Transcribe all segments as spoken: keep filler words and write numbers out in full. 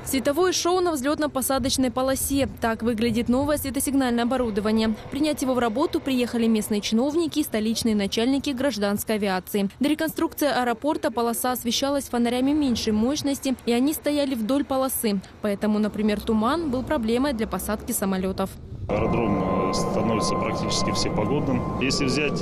Световое шоу на взлетно-посадочной полосе. Так выглядит новое светосигнальное оборудование. Принять его в работу приехали местные чиновники и столичные начальники гражданской авиации. До реконструкции аэропорта полоса освещалась фонарями меньшей мощности, и они стояли вдоль полосы. Поэтому, например, туман был проблемой для посадки самолетов. Аэродром становится практически всепогодным. Если взять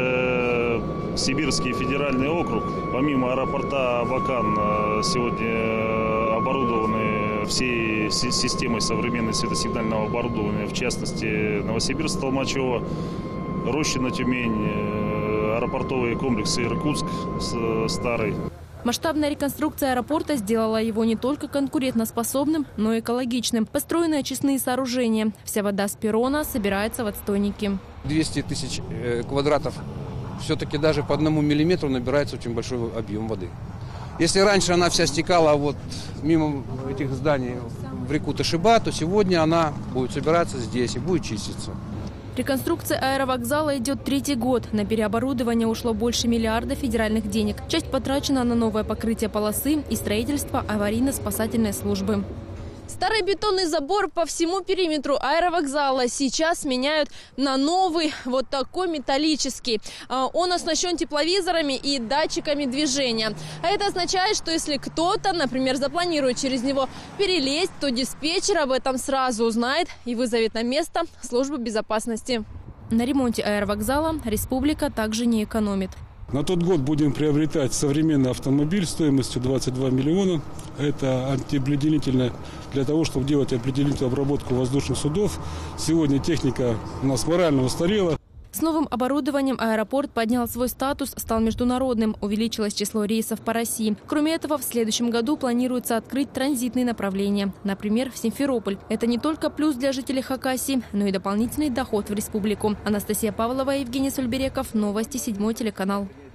э, Сибирский федеральный округ, помимо аэропорта Абакан сегодня оборудованы всей системой современного светосигнального оборудования, в частности Новосибирск, Толмачево, Рощино, Тюмень, аэропортовые комплексы Иркутск старый. Масштабная реконструкция аэропорта сделала его не только конкурентоспособным, но и экологичным. Построены очистные сооружения. Вся вода с перрона собирается в отстойники. двести тысяч квадратов. Все-таки даже по одному миллиметру набирается очень большой объем воды. Если раньше она вся стекала вот мимо этих зданий в реку Ташиба, то сегодня она будет собираться здесь и будет чиститься. Реконструкция аэровокзала идет третий год. На переоборудование ушло больше миллиарда федеральных денег. Часть потрачена на новое покрытие полосы и строительство аварийно-спасательной службы. Старый бетонный забор по всему периметру аэровокзала сейчас меняют на новый, вот такой металлический. Он оснащен тепловизорами и датчиками движения. А это означает, что если кто-то, например, запланирует через него перелезть, то диспетчер об этом сразу узнает и вызовет на место службу безопасности. На ремонте аэровокзала республика также не экономит. На тот год будем приобретать современный автомобиль стоимостью двадцать два миллиона. Это антиобледенительное для того, чтобы делать обледенительную обработку воздушных судов. Сегодня техника у нас морально устарела. С новым оборудованием аэропорт поднял свой статус, стал международным, увеличилось число рейсов по России. Кроме этого, в следующем году планируется открыть транзитные направления, например, в Симферополь. Это не только плюс для жителей Хакасии, но и дополнительный доход в республику. Анастасия Павлова, Евгений Сульбереков, новости, седьмой телеканал.